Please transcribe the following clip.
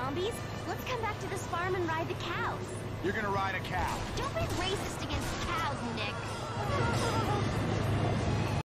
zombies. Let's come back to this farm and ride the cows. You're gonna ride a cow. Don't be racist